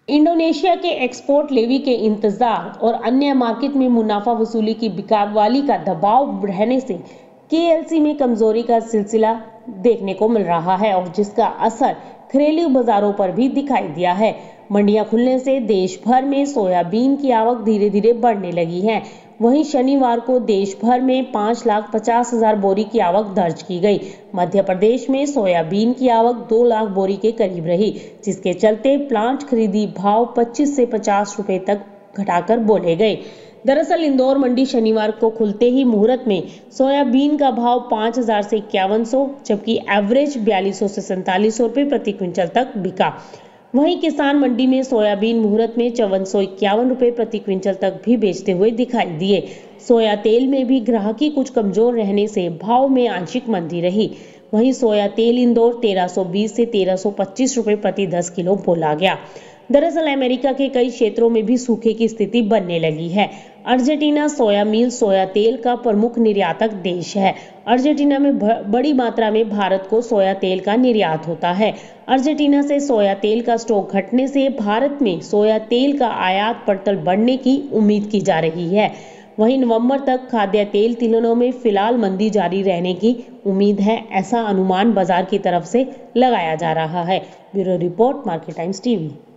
Indonesia के export levy के इंतजार और अन्य मार्केट में मुनाफा वसूली की बिकवाली का दबाव रहने से केएलसी में कमजोरी का सिलसिला देखने को मिल रहा है और जिसका असर घरेलू बाजारों पर भी दिखाई दिया है। मंडियां खुलने से देश भर में सोयाबीन की आवक धीरे धीरे बढ़ने लगी है। वहीं शनिवार को देश भर में 5,50,000 बोरी की आवक दर्ज की गई। मध्य प्रदेश में सोयाबीन की आवक 2 लाख बोरी के करीब रही, जिसके चलते प्लांट खरीदी भाव 25 से 50 रुपए तक घटाकर बोले गए। दरअसल इंदौर मंडी शनिवार को खुलते ही मुहूर्त में सोयाबीन का भाव 5,000 से 5100 जबकि एवरेज 4200 से 4700 रुपए प्रति क्विंटल तक बिका। वहीं किसान मंडी में सोयाबीन मुहूर्त में 5451 रुपए प्रति क्विंटल तक भी बेचते हुए दिखाई दिए। सोया तेल में भी ग्राहकी कुछ कमजोर रहने से भाव में आंशिक मंदी रही। वहीं सोया तेल इंदौर 1320 से 1325 रुपए प्रति 10 किलो बोला गया। दरअसल अमेरिका के कई क्षेत्रों में भी सूखे की स्थिति बनने लगी है। अर्जेंटीना सोया मील सोया तेल का प्रमुख निर्यातक देश है। अर्जेंटीना में बड़ी मात्रा में भारत को सोया तेल का निर्यात होता है। अर्जेंटीना से सोया तेल का स्टॉक घटने से भारत में सोया तेल का आयात पड़ताल बढ़ने की उम्मीद की जा रही है। वहीं नवंबर तक खाद्य तेल तिलनों में फिलहाल मंदी जारी रहने की उम्मीद है, ऐसा अनुमान बाजार की तरफ से लगाया जा रहा है। Bureau report, market times TV.